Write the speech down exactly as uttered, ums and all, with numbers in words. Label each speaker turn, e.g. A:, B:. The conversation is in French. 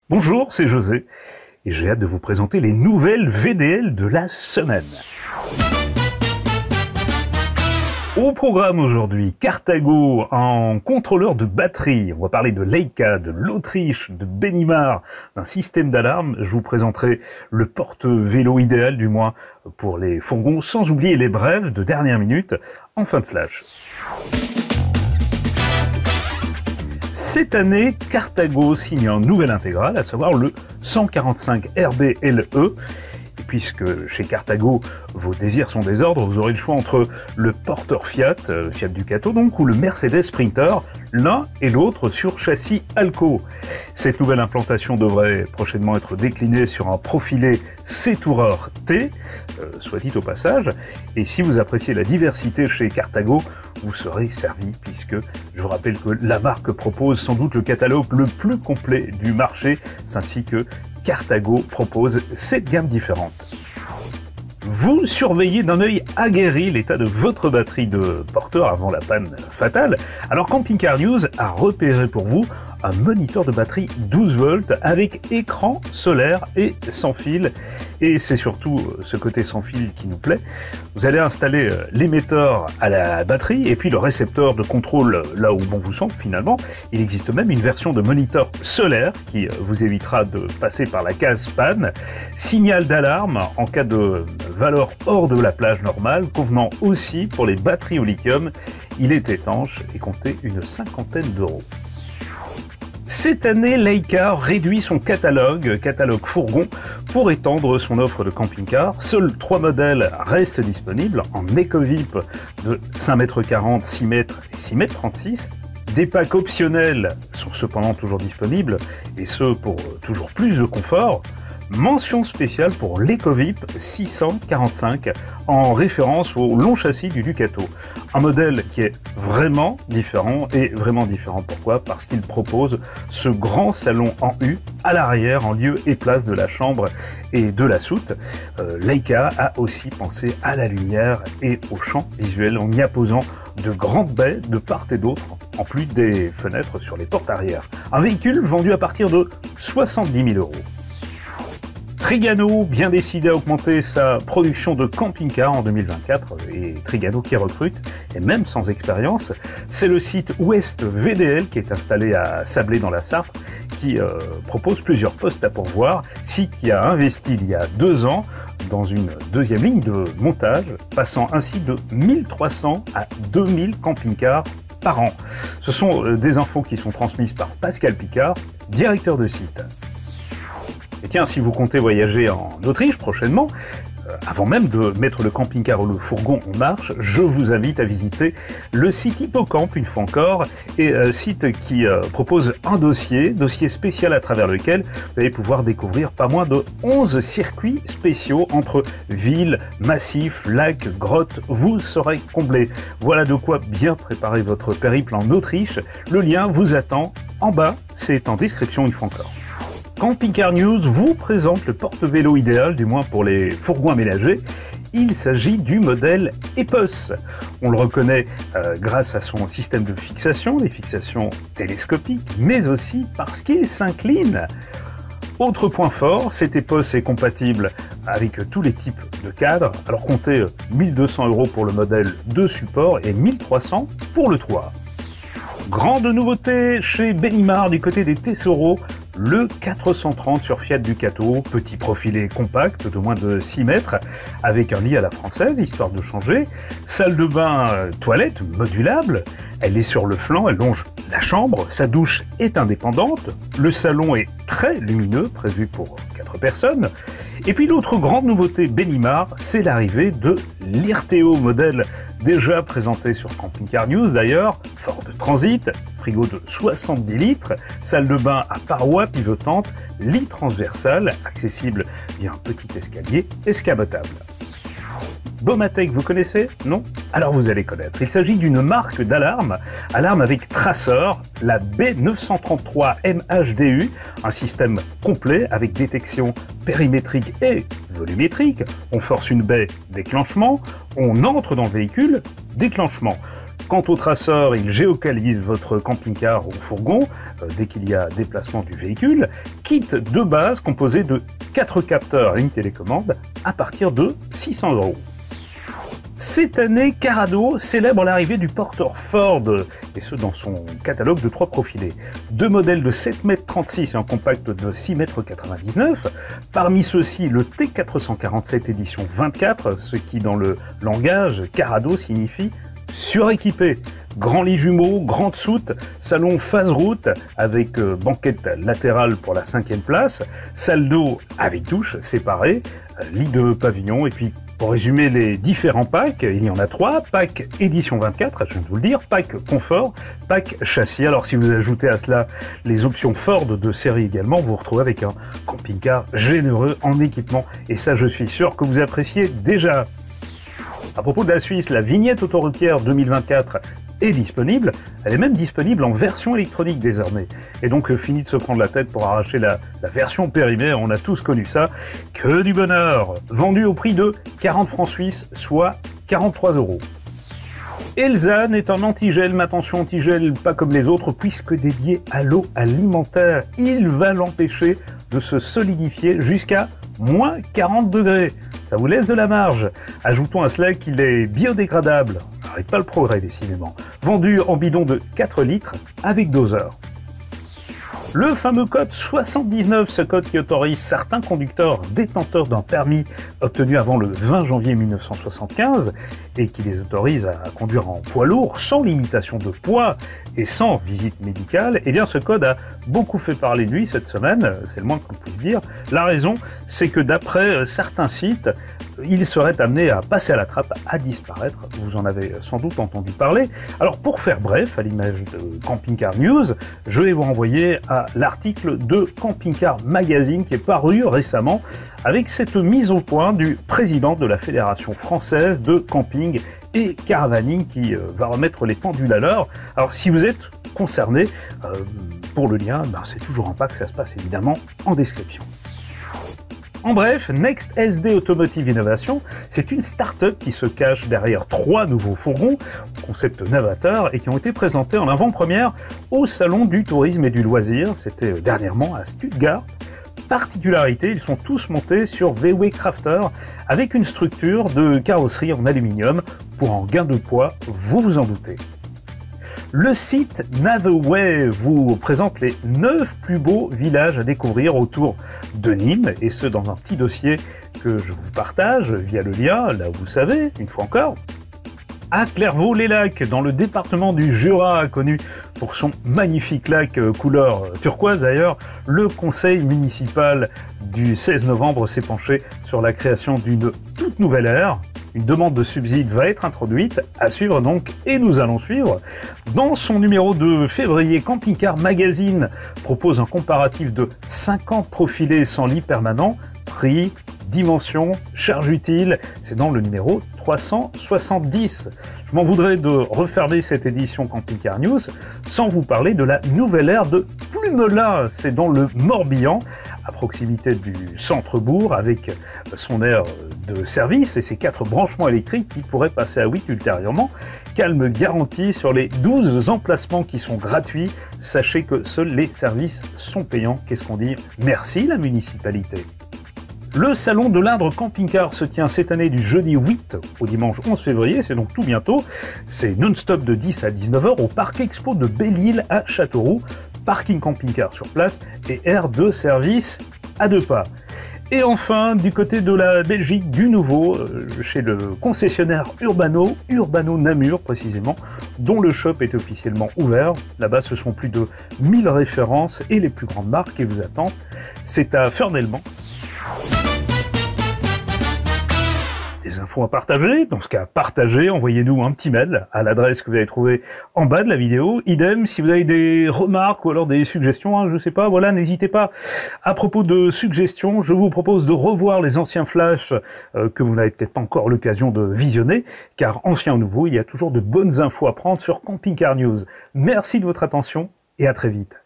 A: Bonjour, c'est José, et j'ai hâte de vous présenter les nouvelles V D L de la semaine. Au programme aujourd'hui, Carthago en contrôleur de batterie. On va parler de Leica, de l'Autriche, de Benimar, d'un système d'alarme. Je vous présenterai le porte-vélo idéal, du moins pour les fourgons, sans oublier les brèves de dernière minute en fin de flash. Cette année, Carthago signe un nouvel intégral, à savoir le cent quarante-cinq R B L E. Et puisque chez Carthago, vos désirs sont des ordres, vous aurez le choix entre le porteur Fiat, Fiat Ducato donc, ou le Mercedes Sprinter, l'un et l'autre sur châssis Alco. Cette nouvelle implantation devrait prochainement être déclinée sur un profilé C-Tourer T, euh, soit dit au passage. Et si vous appréciez la diversité chez Carthago, vous serez servi, puisque je vous rappelle que la marque propose sans doute le catalogue le plus complet du marché, ainsi que Carthago propose sept gammes différentes. Vous surveillez d'un œil aguerri l'état de votre batterie de porteur avant la panne fatale. Alors Camping Car News a repéré pour vous un moniteur de batterie douze volts avec écran solaire et sans fil. Et c'est surtout ce côté sans fil qui nous plaît. Vous allez installer l'émetteur à la batterie et puis le récepteur de contrôle là où bon vous semble finalement. Il existe même une version de moniteur solaire qui vous évitera de passer par la case panne. Signal d'alarme en cas de valeur hors de la plage normale, convenant aussi pour les batteries au lithium. Il est étanche et comptait une cinquantaine d'euros. Cette année, Leica réduit son catalogue, catalogue fourgon, pour étendre son offre de camping-car. Seuls trois modèles restent disponibles en Eco-V I P de cinq mètres quarante, six mètres et six mètres trente-six. Des packs optionnels sont cependant toujours disponibles, et ce pour toujours plus de confort. Mention spéciale pour l'Eco-V I P six cent quarante-cinq, en référence au long châssis du Ducato. Un modèle qui est vraiment différent, et vraiment différent pourquoi? Parce qu'il propose ce grand salon en U à l'arrière, en lieu et place de la chambre et de la soute. Euh, Leica a aussi pensé à la lumière et au champ visuel en y apposant de grandes baies de part et d'autre, en plus des fenêtres sur les portes arrière. Un véhicule vendu à partir de soixante-dix mille euros. Trigano, bien décidé à augmenter sa production de camping-car en deux mille vingt-quatre, et Trigano qui recrute, et même sans expérience, c'est le site Ouest V D L qui est installé à Sablé dans la Sarthe, qui euh, propose plusieurs postes à pourvoir, site qui a investi il y a deux ans dans une deuxième ligne de montage, passant ainsi de mille trois cents à deux mille camping-cars par an. Ce sont euh, des infos qui sont transmises par Pascal Picard, directeur de site. Et tiens, si vous comptez voyager en Autriche prochainement, euh, avant même de mettre le camping-car ou le fourgon en marche, je vous invite à visiter le site Hippocamp une fois encore, et euh, site qui euh, propose un dossier, dossier spécial à travers lequel vous allez pouvoir découvrir pas moins de onze circuits spéciaux entre villes, massifs, lacs, grottes, vous serez comblés. Voilà de quoi bien préparer votre périple en Autriche. Le lien vous attend en bas, c'est en description une fois encore. Camping Car News vous présente le porte-vélo idéal, du moins pour les fourgons aménagés. Il s'agit du modèle Epos. On le reconnaît euh, grâce à son système de fixation, des fixations télescopiques, mais aussi parce qu'il s'incline. Autre point fort, cet Epos est compatible avec tous les types de cadres. Alors comptez mille deux cents euros pour le modèle de support et mille trois cents pour le toit. Grande nouveauté chez Benimar du côté des Tesoro, le quatre cent trente sur Fiat Ducato, petit profilé compact de moins de six mètres, avec un lit à la française, histoire de changer, salle de bain, euh, toilette modulable, elle est sur le flanc, elle longe la chambre, sa douche est indépendante, le salon est très lumineux, prévu pour quatre personnes, et puis l'autre grande nouveauté Benimar, c'est l'arrivée de l'Irteo, modèle déjà présenté sur Camping Car News d'ailleurs, Ford Transit, frigo de soixante-dix litres, salle de bain à parois pivotantes, lit transversal, accessible via un petit escalier escamotable. Bomatech, vous connaissez? Non? Alors vous allez connaître. Il s'agit d'une marque d'alarme, alarme avec traceur, la B neuf cent trente-trois M H D U, un système complet avec détection périmétrique et volumétrique. On force une baie, déclenchement, on entre dans le véhicule, déclenchement. Quant au traceur, il géocalise votre camping-car ou fourgon euh, dès qu'il y a déplacement du véhicule. Kit de base composé de quatre capteurs et une télécommande à partir de six cents euros. Cette année, Carado célèbre l'arrivée du porteur Ford, et ce dans son catalogue de trois profilés. Deux modèles de sept mètres trente-six et un compact de six mètres quatre-vingt-dix-neuf. Parmi ceux-ci, le T quatre cent quarante-sept édition vingt-quatre, ce qui dans le langage Carado signifie suréquipé. Grand lit jumeau, grande soute, salon phase route avec euh, banquette latérale pour la cinquième place, salle d'eau avec douche séparée, euh, lit de pavillon et puis pour résumer les différents packs, il y en a trois, pack édition vingt-quatre, je viens de vous le dire, pack confort, pack châssis. Alors si vous ajoutez à cela les options Ford de série également, vous vous retrouvez avec un camping-car généreux en équipement et ça je suis sûr que vous appréciez déjà. À propos de la Suisse, la vignette autoroutière deux mille vingt-quatre est disponible, elle est même disponible en version électronique désormais. Et donc euh, fini de se prendre la tête pour arracher la, la version périmée, on a tous connu ça, que du bonheur. Vendu au prix de quarante francs suisses, soit quarante-trois euros. Elzane est un antigel, mais attention, antigel pas comme les autres, puisque dédié à l'eau alimentaire. Il va l'empêcher de se solidifier jusqu'à moins quarante degrés. Ça vous laisse de la marge. Ajoutons à cela qu'il est biodégradable. On n'arrête pas le progrès, décidément. Vendu en bidon de quatre litres avec doseur. Le fameux code soixante-dix-neuf, ce code qui autorise certains conducteurs détenteurs d'un permis obtenu avant le vingt janvier mille neuf cent soixante-quinze et qui les autorise à conduire en poids lourd sans limitation de poids et sans visite médicale, eh bien ce code a beaucoup fait parler de lui cette semaine, c'est le moins qu'on puisse dire. La raison, c'est que d'après certains sites, il serait amené à passer à la trappe, à disparaître. Vous en avez sans doute entendu parler. Alors pour faire bref, à l'image de Camping Car News, je vais vous renvoyer à l'article de Camping Car Magazine qui est paru récemment avec cette mise au point du président de la Fédération française de camping et caravaning qui euh, va remettre les pendules à l'heure. Alors si vous êtes concerné, euh, pour le lien, ben, c'est toujours en pas que ça se passe évidemment en description. En bref, NextSD Automotive Innovation, c'est une start-up qui se cache derrière trois nouveaux fourgons, concept novateur, et qui ont été présentés en avant-première au Salon du Tourisme et du Loisir, c'était dernièrement à Stuttgart. Particularité, ils sont tous montés sur V W Crafter avec une structure de carrosserie en aluminium pour un gain de poids, vous vous en doutez. Le site Naveway vous présente les neuf plus beaux villages à découvrir autour de Nîmes, et ce dans un petit dossier que je vous partage via le lien, là vous savez, une fois encore. À Clairvaux-les-Lacs, dans le département du Jura, connu pour son magnifique lac couleur turquoise d'ailleurs, le conseil municipal du seize novembre s'est penché sur la création d'une toute nouvelle aire. Une demande de subside va être introduite, à suivre donc, et nous allons suivre. Dans son numéro de février, Camping Car Magazine propose un comparatif de cinquante profilés sans lit permanent, prix, dimension, charge utile, c'est dans le numéro trois cent soixante-dix. Je m'en voudrais de refermer cette édition Camping Car News sans vous parler de la nouvelle aire de Plumelin, c'est dans le Morbihan, à proximité du centre-bourg, avec son aire de service et ses quatre branchements électriques qui pourraient passer à huit ultérieurement. Calme garanti sur les douze emplacements qui sont gratuits. Sachez que seuls les services sont payants. Qu'est-ce qu'on dit? Merci la municipalité. Le salon de l'Indre Camping Car se tient cette année du jeudi huit au dimanche onze février, c'est donc tout bientôt. C'est non-stop de dix à dix-neuf heures au Parc Expo de Belle-Île à Châteauroux. Parking camping-car sur place et aire de service à deux pas. Et enfin, du côté de la Belgique, du nouveau, euh, chez le concessionnaire Urbano, Urbano Namur précisément, dont le shop est officiellement ouvert. Là-bas, ce sont plus de mille références et les plus grandes marques qui vous attendent. C'est à Fernelmans. Des infos à partager, dans ce cas partagez, envoyez-nous un petit mail à l'adresse que vous avez trouvée en bas de la vidéo. Idem, si vous avez des remarques ou alors des suggestions, hein, je sais pas, voilà, n'hésitez pas. À propos de suggestions, je vous propose de revoir les anciens flashs euh, que vous n'avez peut-être pas encore l'occasion de visionner, car ancien ou nouveau, il y a toujours de bonnes infos à prendre sur Camping Car News. Merci de votre attention et à très vite.